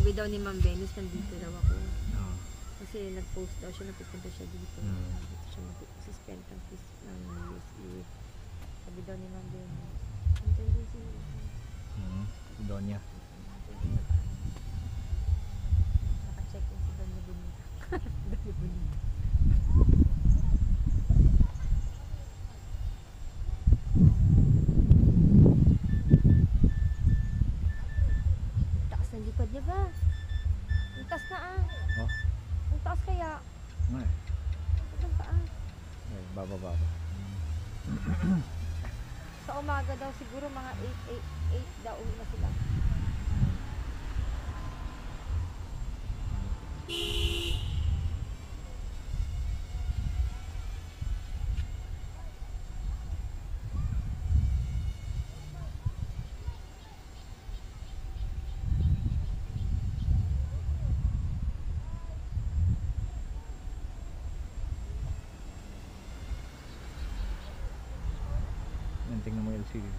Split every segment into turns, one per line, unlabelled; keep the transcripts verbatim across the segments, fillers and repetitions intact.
Sabi daw ni Ma'am Venus, nandito daw ako.
Oo.
Kasi nag-post daw siya, napupunta siya dito.
Mm.
Dito siya mag-suspend ng fees ng U S A. Sabi daw ni Ma'am Venus. Nandiyan din si
Mm. Donya.
Naka-check in si Donya Bonita. Donya Bonita. Taas ng lipad niya ba? Ang taas na ah.
Oh.
Ang taas kaya.
Ano eh?
Ang taas.
Ay, baba baba.
Sa umaga daw siguro mga eight, eight, eight daw uwi na sila.
Yan, tingnan mo L C D.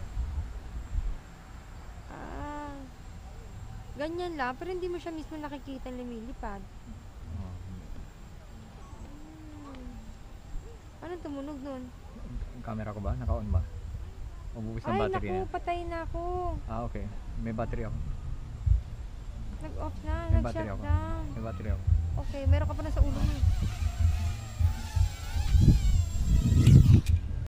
Ah, ganyan lang, pero hindi mo siya mismo nakikita lumilipad.
Oh.
Hmm. Anong tumunog nun?
Ang camera ko ba? Naka-on ba? Ububis ang
Ay,
battery
naku,
na.
patay na ako.
Ah, okay. May battery ako.
Nag-off na,
May battery ako.
nag-shutdown.
May battery ako.
Okay, meron ka pa na sa ulo mo.